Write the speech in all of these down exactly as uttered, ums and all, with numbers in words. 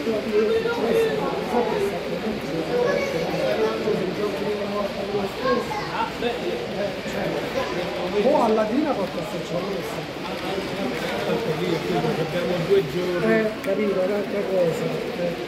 O a Latina porta Secciolessa. Abbiamo due giorni. Eh, capito, è un'altra cosa. Eh.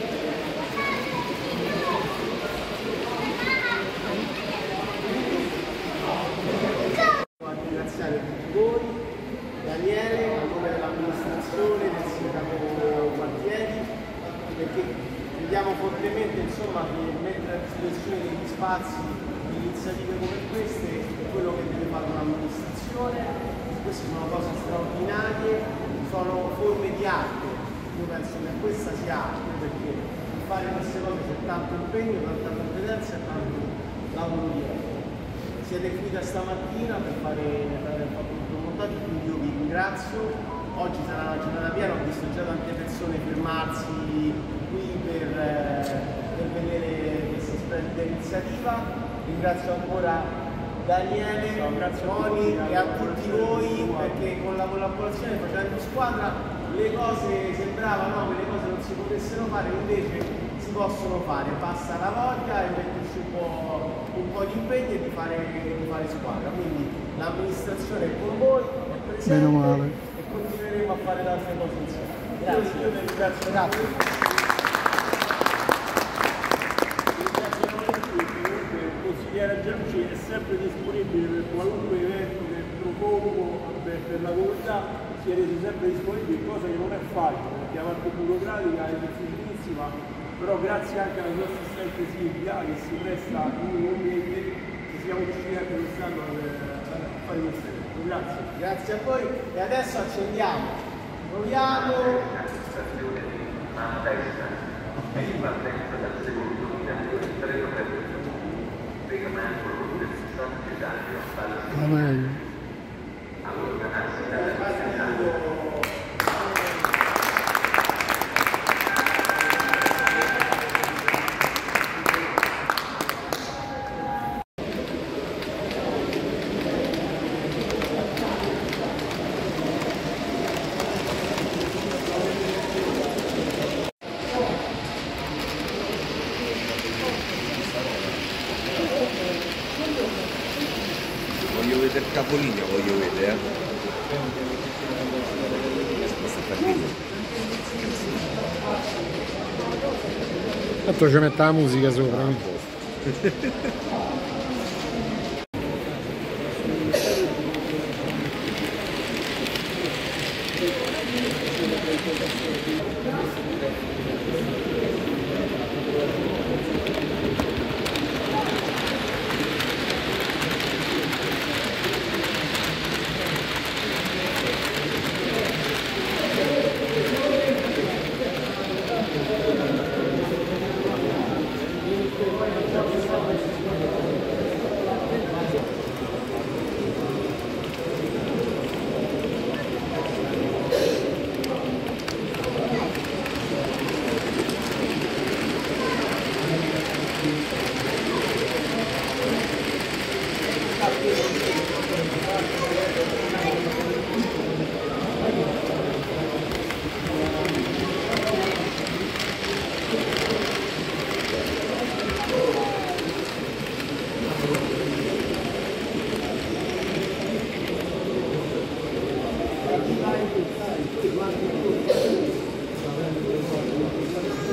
Ringraziare tutti voi, Daniele, a nome dell'amministrazione, del sindaco Gualtieri, perché crediamo fortemente insomma, che mettere a disposizione degli spazi di iniziative come queste è quello che deve fare un'amministrazione. Queste sono cose straordinarie, sono forme di arte. Io penso che questa sia arte, perché per fare queste cose c'è tanto impegno, tanta competenza e tanto lavoro dietro. Siete qui da stamattina per fare, per aver fatto tutto il montaggio, quindi io vi ringrazio. Oggi sarà una giornata piena, ho visto già tante persone fermarsi qui per, per vedere questa splendida iniziativa. Ringrazio ancora Daniele, Moni e a tutti voi, perché con la collaborazione, facendo squadra, le cose sembravano che le cose non si potessero fare, invece si possono fare, basta la voglia e metterci un po', un po' di impegno e di fare, di fare squadra. Quindi l'amministrazione è con voi, è presente. Meno male. E continueremo a fare tante cose insieme. Grazie. Io vi ringrazio. Grazie. Il consigliere Gianci è sempre disponibile per qualunque evento che propongo per, per la comunità, siete sempre disponibili, cosa che non è facile perché la parte burocratica è difficilissima, però grazie anche alla nostra assistente Silvia che si presta inutilmente che siamo riusciti anche quest'anno a fare questo evento. Grazie. Grazie a voi e adesso accendiamo. Proviamo. in partenza dal secondo binario del treno Ferrovia, rimanendo l'università di Dario alla allontanarsi dalla città. Voglio vedere il capolinea, voglio vedere, eh. Tanto ci mette la musica sopra.